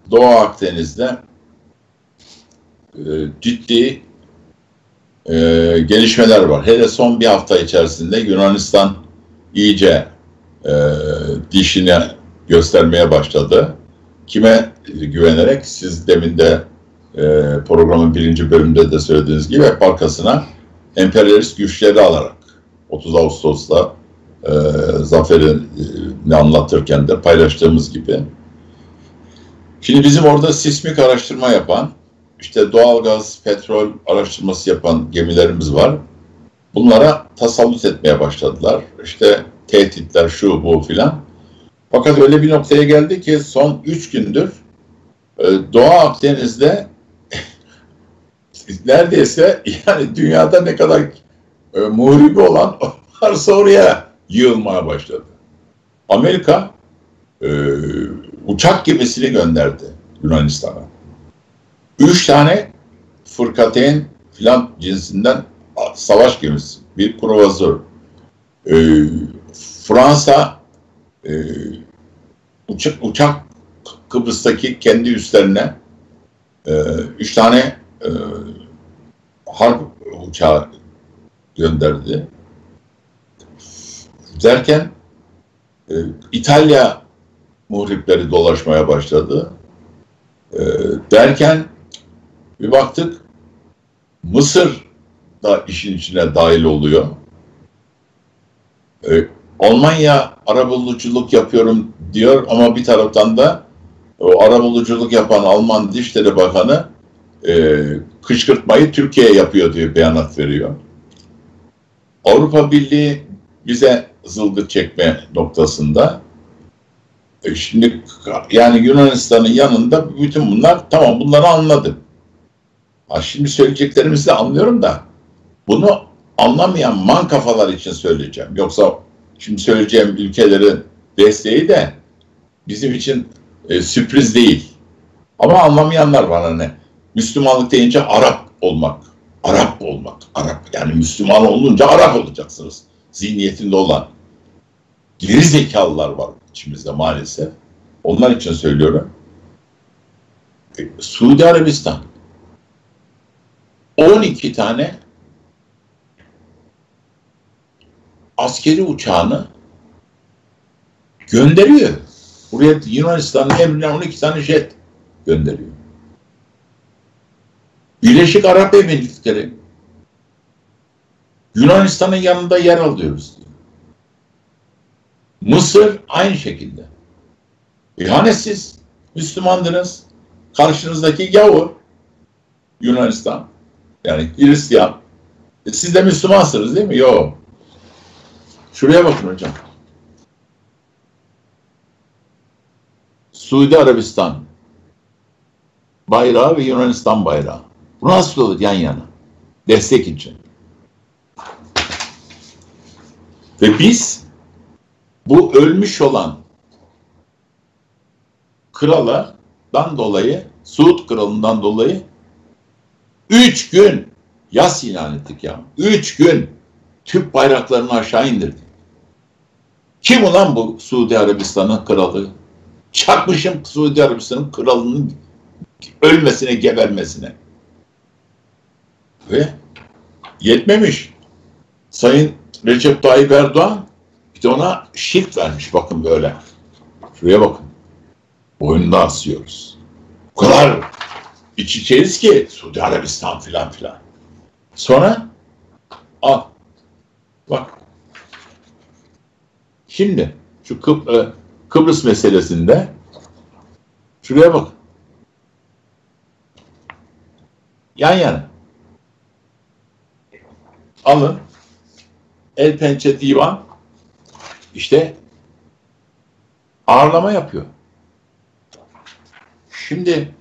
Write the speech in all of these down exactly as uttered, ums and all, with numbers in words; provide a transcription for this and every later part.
Doğu Akdeniz'de e, ciddi e, gelişmeler var. Hele son bir hafta içerisinde Yunanistan iyice e, dişini göstermeye başladı. Kime güvenerek? Siz demin de e, programın birinci bölümünde de söylediğiniz gibi hep arkasına emperyalist güçleri alarak otuz Ağustos'ta e, zaferini anlatırken de paylaştığımız gibi. Şimdi bizim orada sismik araştırma yapan, işte doğalgaz, petrol araştırması yapan gemilerimiz var. Bunlara tasallut etmeye başladılar. İşte tehditler, şu bu filan. Fakat öyle bir noktaya geldi ki son üç gündür e, Doğu Akdeniz'de neredeyse yani dünyada ne kadar e, muhribi olan varsa oraya yığılmaya başladı. Amerika e, uçak gemisini gönderdi Yunanistan'a. Üç tane fırkateyn filan cinsinden savaş gemisi, bir kruvazör. E, Fransa e, uçak, uçak Kıbrıs'taki kendi üslerine e, üç tane e, harp uçağı gönderdi. Derken e, İtalya muhripleri dolaşmaya başladı. E, derken bir baktık Mısır da işin içine dahil oluyor. E, Almanya arabuluculuk yapıyorum diyor ama bir taraftan da o arabuluculuk yapan Alman Dışişleri Bakanı e, kışkırtmayı Türkiye yapıyor diye beyanat veriyor. Avrupa Birliği bize zılgıt çekme noktasında. E şimdi yani Yunanistan'ın yanında bütün bunlar, tamam, bunları anladım. Ha, şimdi söyleyeceklerimizi de anlıyorum da bunu anlamayan man kafalar için söyleyeceğim. Yoksa şimdi söyleyeceğim ülkelerin desteği de bizim için e, sürpriz değil. Ama anlamayanlar var hani. Müslümanlık deyince Arap olmak. Arap olmak. Arap. Yani Müslüman olunca Arap olacaksınız. Zihniyetinde olan geri zekalılar var içimizde maalesef. Onlar için söylüyorum. E, Suudi Arabistan on iki tane askeri uçağını gönderiyor. Buraya Yunanistan'ın emrine on iki tane jet gönderiyor. Birleşik Arap Emirlikleri Yunanistan'ın yanında yer alıyoruz diyor. Mısır aynı şekilde. E hani siz Müslümandınız, karşınızdaki gavur Yunanistan, yani Hristiyan. E siz de Müslümansınız değil mi? Yok. Şuraya bakın hocam. Suudi Arabistan bayrağı ve Yunanistan bayrağı. Bu nasıl olur yan yana? Destek için. Ve biz bu ölmüş olan kraldan dolayı, Suud kralından dolayı üç gün yas ilan ettik ya. Üç gün Türk bayraklarını aşağı indirdik. Kim ulan bu Suudi Arabistan'ın kralı? Çakmışım Suudi Arabistan'ın kralının ölmesine, gebermesine. Ve yetmemiş. Sayın Recep Tayyip Erdoğan bir de ona şirk vermiş. Bakın böyle. Şuraya bakın. Boynunda asıyoruz. O kadar iç içeyiz ki Suudi Arabistan filan filan. Sonra al. Bak. Şimdi şu Kıbr e, Kıbrıs meselesinde şuraya bak. Yan yana. Alın. El pençe divan işte ağırlama yapıyor. Şimdi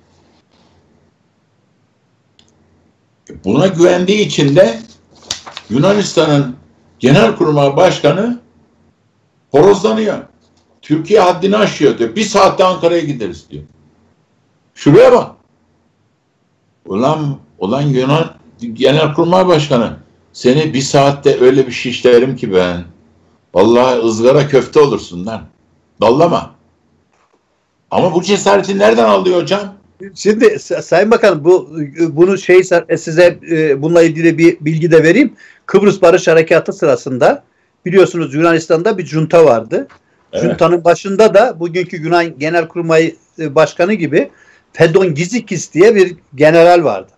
buna güvendiği için de Yunanistan'ın Genelkurmay Başkanı horozlanıyor. Türkiye haddini aşıyor diyor. Bir saatte Ankara'ya gideriz diyor. Şuraya bak. Ulan, ulan Yunan Genelkurmay Başkanı, seni bir saatte öyle bir şişlerim ki ben. Vallahi ızgara köfte olursun lan. Dallama. Ama bu cesareti nereden alıyor hocam? Şimdi Sayın Bakanım, bu bunu şey size bununla ilgili bir bilgi de vereyim. Kıbrıs Barış Harekatı sırasında biliyorsunuz Yunanistan'da bir junta vardı. Evet. Juntanın başında da bugünkü Yunan Genelkurmay Başkanı gibi Fedon Gizikis diye bir general vardı.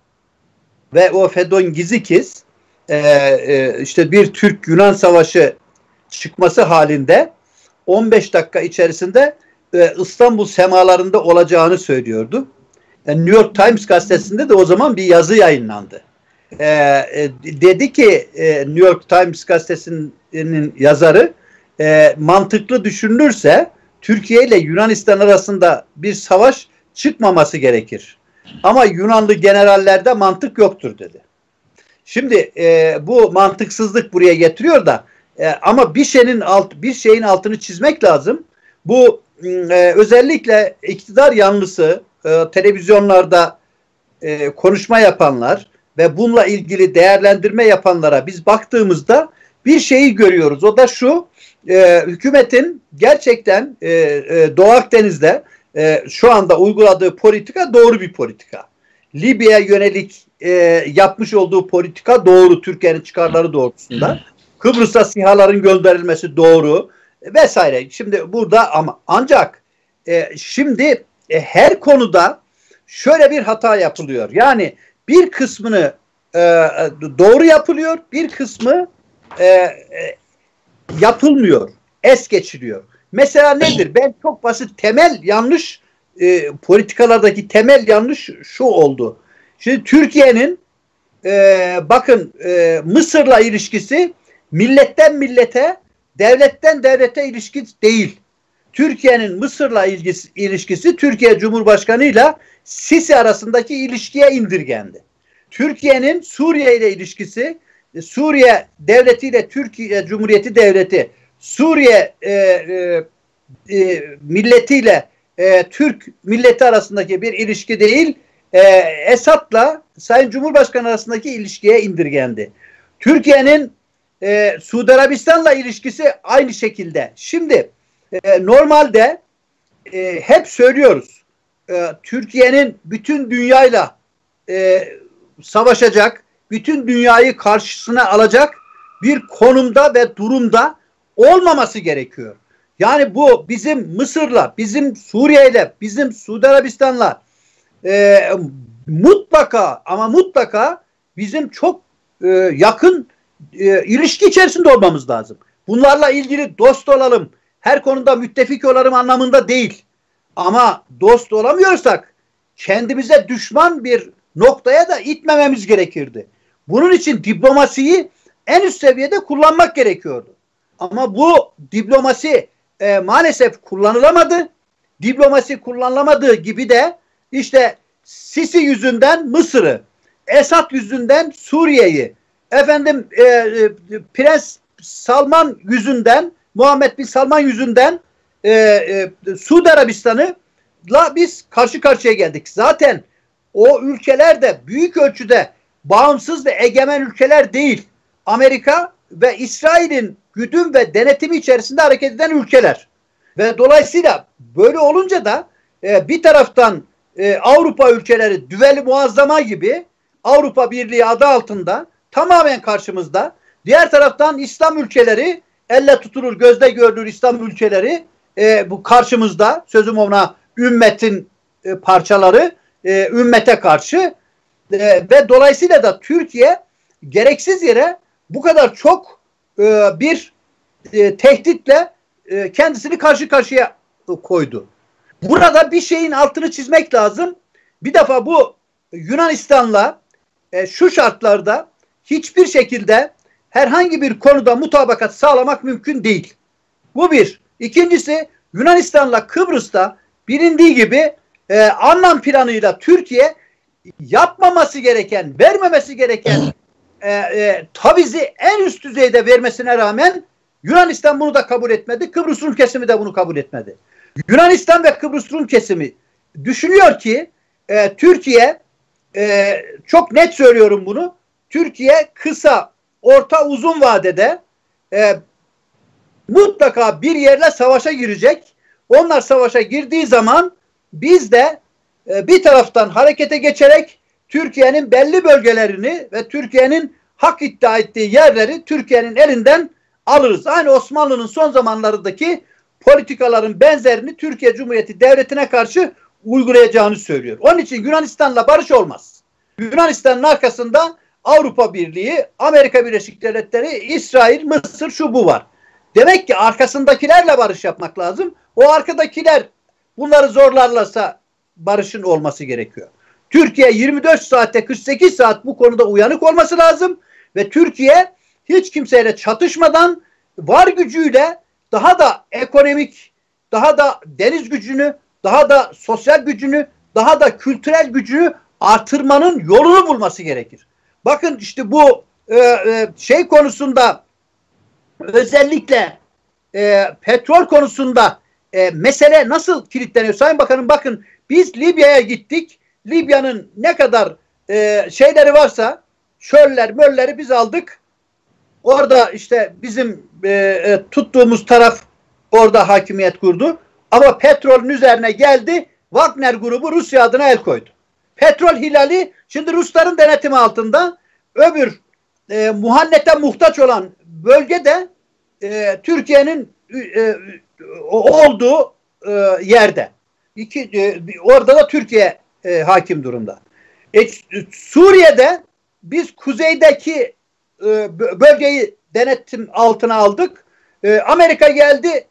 Ve o Fedon Gizikis e, e, işte bir Türk-Yunan savaşı çıkması halinde on beş dakika içerisinde e, İstanbul semalarında olacağını söylüyordu. Yani New York Times gazetesinde de o zaman bir yazı yayınlandı. E, e, dedi ki e, New York Times gazetesinin yazarı, e, mantıklı düşünülürse Türkiye ile Yunanistan arasında bir savaş çıkmaması gerekir. Ama Yunanlı generallerde mantık yoktur dedi. Şimdi e, bu mantıksızlık buraya getiriyor da e, ama bir şeyin alt bir şeyin altını çizmek lazım. Bu e, özellikle iktidar yanlısı e, televizyonlarda e, konuşma yapanlar ve bununla ilgili değerlendirme yapanlara biz baktığımızda bir şeyi görüyoruz. O da şu: e, hükümetin gerçekten e, e, Doğu Akdeniz'de e, şu anda uyguladığı politika doğru bir politika. Libya'ya yönelik e, yapmış olduğu politika doğru, Türkiye'nin çıkarları doğrultusunda. Kıbrıs'a SİHA'ların gönderilmesi doğru vesaire. Şimdi burada ama ancak e, şimdi e, her konuda şöyle bir hata yapılıyor. Yani bir kısmını e, doğru yapılıyor, bir kısmı e, e, yapılmıyor, es geçiliyor. Mesela nedir? Ben çok basit temel yanlış e, politikalardaki temel yanlış şu oldu. Şimdi Türkiye'nin e, bakın e, Mısır'la ilişkisi milletten millete, devletten devlete ilişki değil. Türkiye'nin Mısır'la ilgisi, ilişkisi Türkiye Cumhurbaşkanı ile Sisi arasındaki ilişkiye indirgendi. Türkiye'nin Suriye ile ilişkisi Suriye devleti ile Türkiye Cumhuriyeti devleti, Suriye e, e, e, milletiyle e, Türk milleti arasındaki bir ilişki değil, e, Esad'la Sayın Cumhurbaşkanı arasındaki ilişkiye indirgendi. Türkiye'nin e, Suudi Arabistan'la ilişkisi aynı şekilde. Şimdi e, normalde e, hep söylüyoruz, e, Türkiye'nin bütün dünyayla e, savaşacak, bütün dünyayı karşısına alacak bir konumda ve durumda olmaması gerekiyor. Yani bu bizim Mısır'la, bizim Suriye'yle, bizim Suudi Arabistan'la e, mutlaka ama mutlaka bizim çok e, yakın e, ilişki içerisinde olmamız lazım. Bunlarla ilgili dost olalım, her konuda müttefik olalım anlamında değil. Ama dost olamıyorsak kendimize düşman bir noktaya da itmememiz gerekirdi. Bunun için diplomasiyi en üst seviyede kullanmak gerekiyordu. Ama bu diplomasi e, maalesef kullanılamadı. Diplomasi kullanılamadığı gibi de işte Sisi yüzünden Mısır'ı, Esad yüzünden Suriye'yi, efendim e, e, Prens Salman yüzünden, Muhammed Bin Salman yüzünden e, e, Suudi Arabistan'la biz karşı karşıya geldik. Zaten o ülkeler de büyük ölçüde bağımsız ve egemen ülkeler değil. Amerika ve İsrail'in güdüm ve denetimi içerisinde hareket eden ülkeler. Ve dolayısıyla böyle olunca da e, bir taraftan e, Avrupa ülkeleri düveli muazzama gibi Avrupa Birliği adı altında tamamen karşımızda. Diğer taraftan İslam ülkeleri, elle tutulur gözde görülür İslam ülkeleri e, bu karşımızda, sözüm ona ümmetin e, parçaları, e, ümmete karşı e, ve dolayısıyla da Türkiye gereksiz yere bu kadar çok e, bir e, tehditle e, kendisini karşı karşıya koydu. Burada bir şeyin altını çizmek lazım. Bir defa bu Yunanistan'la e, şu şartlarda hiçbir şekilde herhangi bir konuda mutabakat sağlamak mümkün değil. Bu bir. İkincisi, Yunanistan'la Kıbrıs'ta bilindiği gibi e, anlam planıyla Türkiye yapmaması gereken, vermemesi gereken e, e, tavizi en üst düzeyde vermesine rağmen Yunanistan bunu da kabul etmedi. Kıbrıs Rum kesimi de bunu kabul etmedi. Yunanistan ve Kıbrıs Rum kesimi düşünüyor ki e, Türkiye, e, çok net söylüyorum bunu, Türkiye kısa, orta, uzun vadede e, mutlaka bir yerle savaşa girecek. Onlar savaşa girdiği zaman biz de e, bir taraftan harekete geçerek Türkiye'nin belli bölgelerini ve Türkiye'nin hak iddia ettiği yerleri Türkiye'nin elinden alırız. Aynı Osmanlı'nın son zamanlarındaki politikaların benzerini Türkiye Cumhuriyeti Devleti'ne karşı uygulayacağını söylüyor. Onun için Yunanistan'la barış olmaz. Yunanistan'ın arkasında Avrupa Birliği, Amerika Birleşik Devletleri, İsrail, Mısır, şu bu var. Demek ki arkasındakilerle barış yapmak lazım. O arkadakiler bunları zorlarlarsa barışın olması gerekiyor. Türkiye yirmi dört saatte kırk sekiz saat bu konuda uyanık olması lazım ve Türkiye hiç kimseyle çatışmadan var gücüyle daha da ekonomik, daha da deniz gücünü, daha da sosyal gücünü, daha da kültürel gücünü artırmanın yolunu bulması gerekir. Bakın işte bu e, e, şey konusunda, özellikle e, petrol konusunda e, mesele nasıl kilitleniyor? Sayın Bakanım, bakın biz Libya'ya gittik. Libya'nın ne kadar e, şeyleri varsa, çöller, mölleri biz aldık. Orada işte bizim e, e, tuttuğumuz taraf orada hakimiyet kurdu. Ama petrolün üzerine geldi, Wagner grubu Rusya adına el koydu. Petrol hilali şimdi Rusların denetimi altında, öbür e, muhannete muhtaç olan bölgede e, Türkiye'nin e, olduğu e, yerde. İki, e, orada da Türkiye e, hakim durumda. E, Suriye'de biz kuzeydeki e, bölgeyi denetim altına aldık. E, Amerika geldi,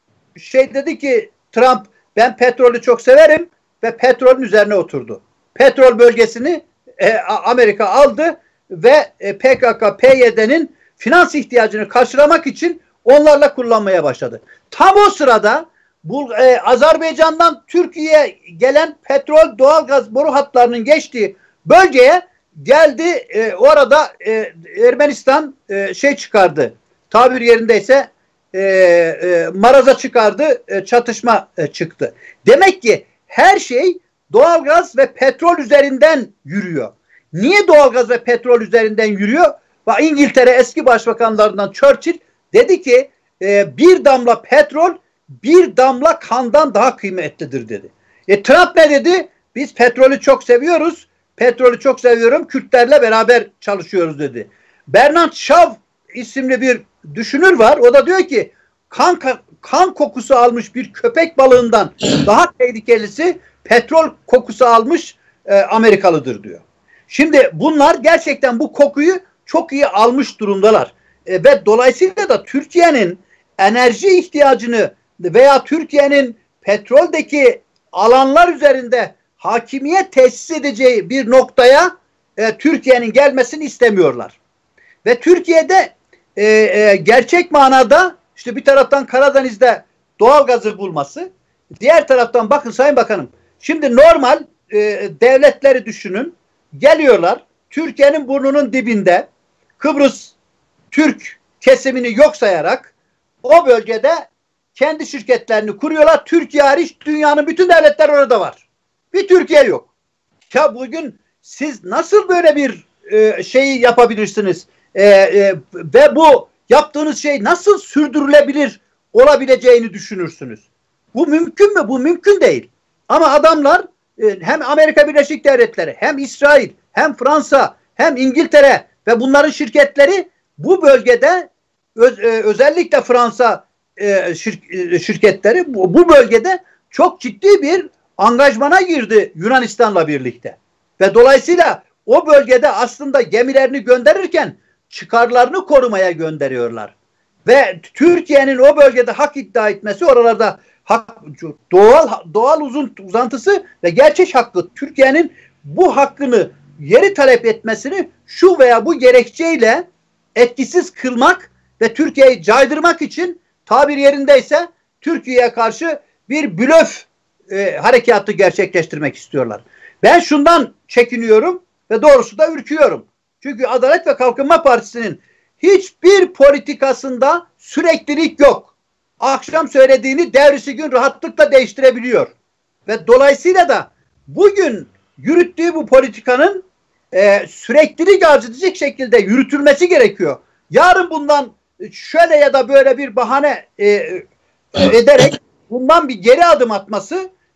şey dedi ki Trump, ben petrolü çok severim ve petrolün üzerine oturdu. Petrol bölgesini e, Amerika aldı ve e, P K K P Y D'nin finans ihtiyacını karşılamak için onlarla kullanmaya başladı. Tam o sırada bu e, Azerbaycan'dan Türkiye'ye gelen petrol, doğalgaz boru hatlarının geçtiği bölgeye geldi. E, orada e, Ermenistan e, şey çıkardı. Tabir yerindeyse e, e, maraza çıkardı. E, çatışma e, çıktı. Demek ki her şey doğalgaz ve petrol üzerinden yürüyor. Niye doğalgaz ve petrol üzerinden yürüyor? Bak, İngiltere eski başbakanlarından Churchill dedi ki e, bir damla petrol bir damla kandan daha kıymetlidir dedi. E, Trump ne dedi? Biz petrolü çok seviyoruz. Petrolü çok seviyorum. Kürtlerle beraber çalışıyoruz dedi. Bernard Shaw isimli bir düşünür var. O da diyor ki kan, kan kokusu almış bir köpek balığından daha tehlikelisi petrol kokusu almış e, Amerikalıdır diyor. Şimdi bunlar gerçekten bu kokuyu çok iyi almış durumdalar. E, ve dolayısıyla da Türkiye'nin enerji ihtiyacını veya Türkiye'nin petroldeki alanlar üzerinde hakimiyet tesis edeceği bir noktaya e, Türkiye'nin gelmesini istemiyorlar. Ve Türkiye'de e, e, gerçek manada işte bir taraftan Karadeniz'de doğal gazı bulması, diğer taraftan bakın Sayın Bakanım, şimdi normal e, devletleri düşünün, geliyorlar Türkiye'nin burnunun dibinde Kıbrıs Türk kesimini yok sayarak o bölgede kendi şirketlerini kuruyorlar. Türkiye hariç dünyanın bütün devletleri orada var. Bir Türkiye yok. Ya bugün siz nasıl böyle bir e, şeyi yapabilirsiniz? E, e, ve bu yaptığınız şey nasıl sürdürülebilir olabileceğini düşünürsünüz? Bu mümkün mü? Bu mümkün değil. Ama adamlar e, hem Amerika Birleşik Devletleri, hem İsrail, hem Fransa, hem İngiltere ve bunların şirketleri bu bölgede öz, e, özellikle Fransa e, şir, e, şirketleri bu, bu bölgede çok ciddi bir angajmana girdi Yunanistan'la birlikte. Ve dolayısıyla o bölgede aslında gemilerini gönderirken çıkarlarını korumaya gönderiyorlar. Ve Türkiye'nin o bölgede hak iddia etmesi, oralarda hak, doğal doğal uzun uzantısı ve gerçek hakkı, Türkiye'nin bu hakkını geri talep etmesini şu veya bu gerekçeyle etkisiz kılmak ve Türkiye'yi caydırmak için, tabir yerindeyse Türkiye'ye karşı bir blöf e, harekatı gerçekleştirmek istiyorlar. Ben şundan çekiniyorum ve doğrusu da ürküyorum. Çünkü Adalet ve Kalkınma Partisi'nin hiçbir politikasında süreklilik yok. Akşam söylediğini devrisi gün rahatlıkla değiştirebiliyor. Ve dolayısıyla da bugün yürüttüğü bu politikanın e, süreklilik arz edecek şekilde yürütülmesi gerekiyor. Yarın bundan şöyle ya da böyle bir bahane e, e, ederek bundan bir geri adım atması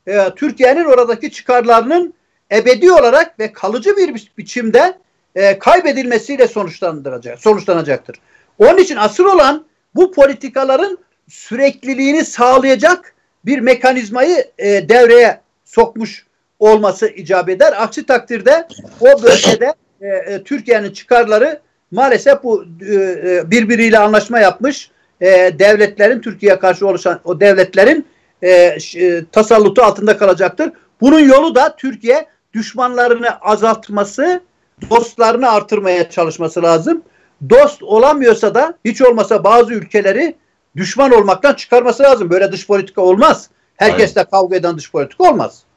e, Türkiye'nin oradaki çıkarlarının ebedi olarak ve kalıcı bir bi biçimde e, kaybedilmesiyle sonuçlandıracak, sonuçlanacaktır. Onun için asıl olan bu politikaların sürekliliğini sağlayacak bir mekanizmayı e, devreye sokmuş olması icap eder. Aksi takdirde o bölgede e, e, Türkiye'nin çıkarları maalesef bu e, birbiriyle anlaşma yapmış e, devletlerin, Türkiye'ye karşı oluşan o devletlerin e, e, tasallutu altında kalacaktır. Bunun yolu da Türkiye düşmanlarını azaltması, dostlarını artırmaya çalışması lazım. Dost olamıyorsa da hiç olmasa bazı ülkeleri düşman olmaktan çıkarması lazım. Böyle dış politika olmaz. Herkesle kavga eden dış politika olmaz.